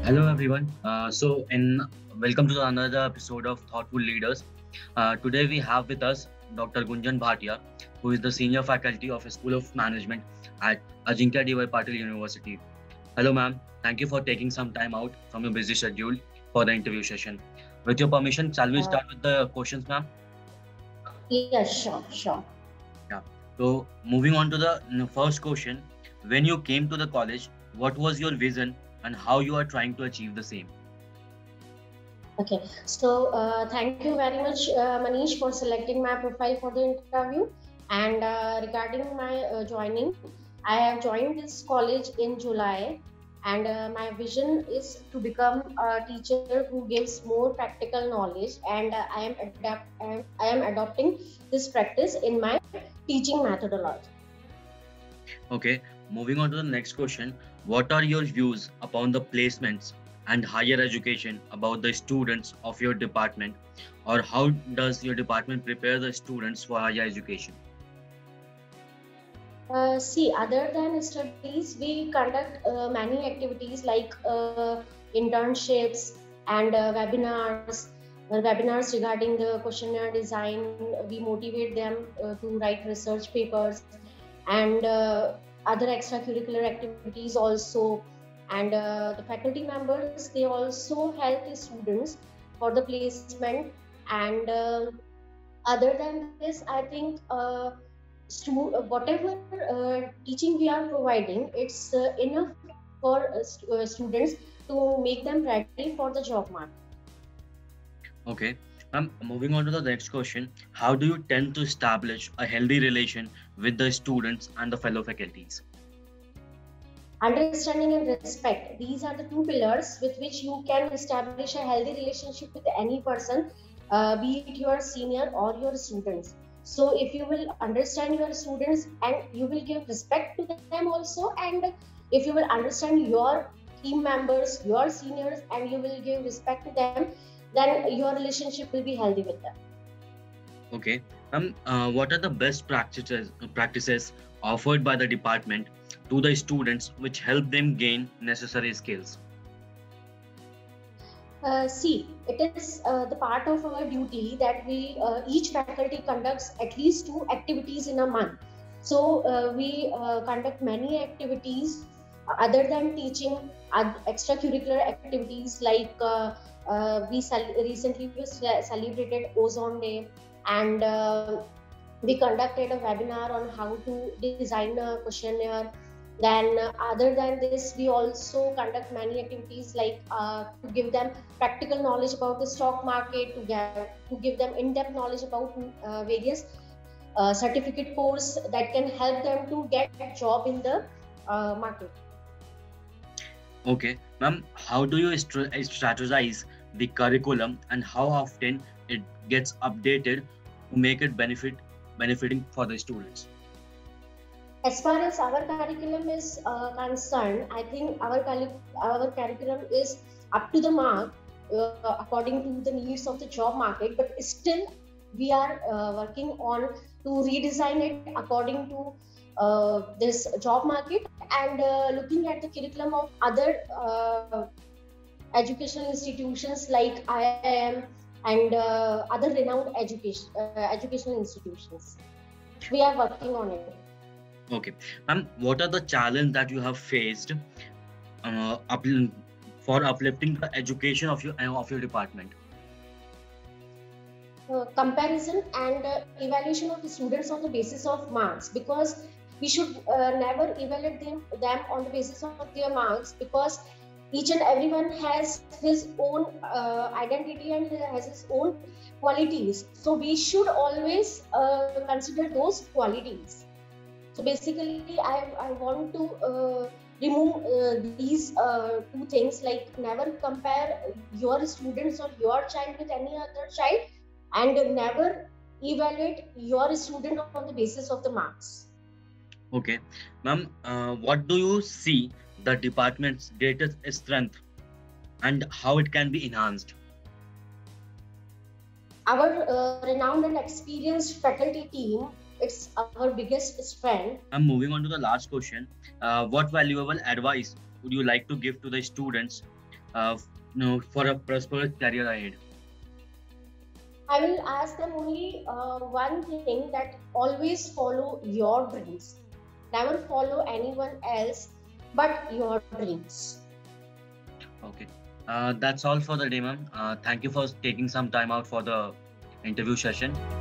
Hello everyone. Welcome to another episode of Thoughtful Leaders. Today we have with us Dr. Gunjan Bhatia, who is the senior faculty of School of Management at Ajinkya D.Y. Patil University. Hello, ma'am. Thank you for taking some time out from your busy schedule for the interview session. With your permission, shall we start with the questions, ma'am? Yes, sure. Yeah. So moving on to the first question, when you came to the college, what was your vision and how you are trying to achieve the same? Okay. Thank you very much, Manish, for selecting my profile for the interview. And regarding my joining, I have joined this college in July, and my vision is to become a teacher who gives more practical knowledge. And I am adopting this practice in my teaching methodology. Okay, moving on to the next question. What are your views upon the placements and higher education about the students of your department, or how does your department prepare the students for higher education? Other than studies, we conduct many activities like internships and webinars regarding the questionnaire design. We motivate them to write research papers and other extracurricular activities also. And the faculty members, they also help the students for the placement. And other than this, I think whatever teaching we are providing, it's enough for students to make them ready for the job market. Okay. Moving on to the next question. How do you tend to establish a healthy relation with the students and the fellow faculties? Understanding and respect. These are the two pillars with which you can establish a healthy relationship with any person, be it your senior or your students. So if you will understand your students and you will give respect to them also, and if you will understand your team members, your seniors, and you will give respect to them, then your relationship will be healthy with them. Okay. What are the best practices offered by the department to the students which help them gain necessary skills? It is the part of our duty that we each faculty conducts at least 2 activities in a month. So we conduct many activities other than teaching, extracurricular activities like recently we celebrated Ozone Day, and we conducted a webinar on how to design a questionnaire. Then, other than this, we also conduct many activities like to give them practical knowledge about the stock market, to give them in-depth knowledge about various certificate course that can help them to get a job in the market. Okay, ma'am, how do you strategize the curriculum and how often it gets updated to make it benefiting for the students? As far as our curriculum is concerned, I think our curriculum is up to the mark according to the needs of the job market. But still, we are working on to redesign it according to this job market, and looking at the curriculum of other educational institutions like IIM and other renowned educational institutions. We are working on it. Okay, ma'am, what are the challenges that you have faced uh, up, for uplifting the education of your department? Comparison and evaluation of the students on the basis of marks, because we should never evaluate them on the basis of their marks, because each and everyone has his own identity and has his own qualities, so we should always consider those qualities. So basically, I want to remove these two things, like never compare your students or your child with any other child, and never evaluate your student on the basis of the marks. Okay, ma'am, what do you see the department's greatest strength and how it can be enhanced? Our renowned and experienced faculty team, it's our biggest strength. I'm moving on to the last question. What valuable advice would you like to give to the students for a prosperous career ahead? I will ask them only one thing, that always follow your dreams. Never follow anyone else but your dreams. Okay. That's all for the day, ma'am. Thank you for taking some time out for the interview session.